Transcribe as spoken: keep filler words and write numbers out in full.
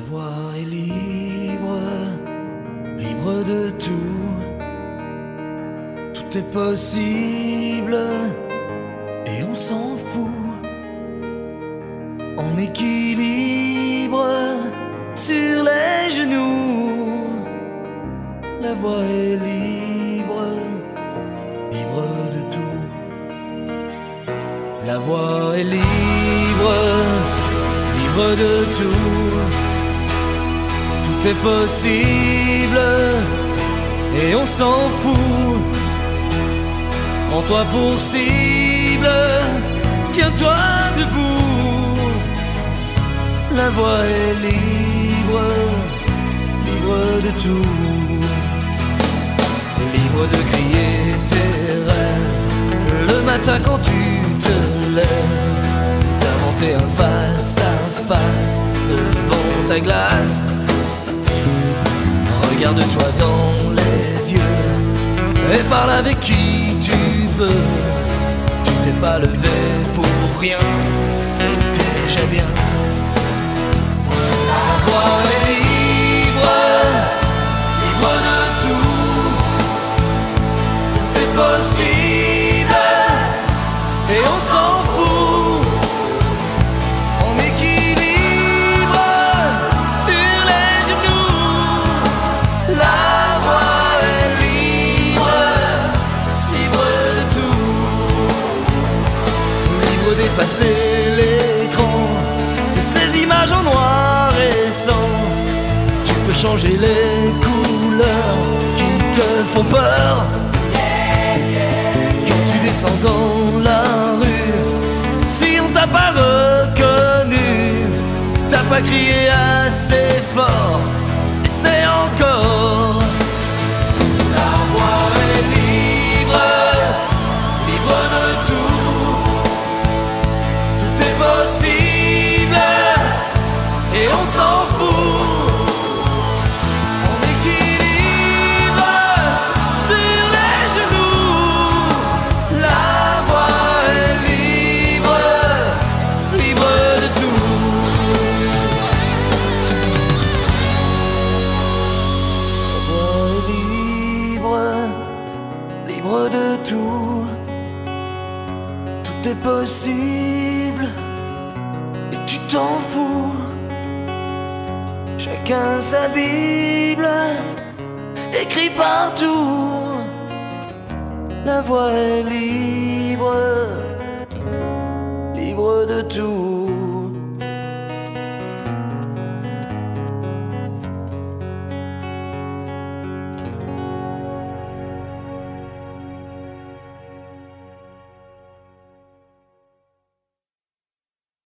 voix est libre, libre de tout. Tout est possible et on s'en fout. En équilibre sur les genoux. La voix est libre, libre de tout. La voix est libre, libre de tout. Tout est possible et on s'en fout. Prends-toi pour cible, tiens-toi debout. La voix est libre, libre de tout. Libre de crier tes rêves le matin quand tu te lèves, d'inventer un face-à-face devant ta glace. Regarde-toi dans les yeux et parle avec qui tu veux. Tu t'es pas levé pour rien, c'est déjà bien. La voix est libre, libre de tout. Tout est possible et on s'en fout. En équilibre sur les genoux. La voix est libre, libre de tout. Libre d'effacer l'écran de ces images en noir et sang. Tu peux changer les couleurs qui te font peur. Quand tu descends dans la rue, si on t'a pas reconnu, t'as pas crié assez fort, et c'est encore. La voix est libre, libre de tout. Tout est possible et on s'en fout. En équilibre sur les genoux. La voix est libre, libre de tout. La voix est libre, libre de tout. Tout est possible et tu t'en fous. Chacun sa Bible, écrit partout. La voix est libre, libre de tout.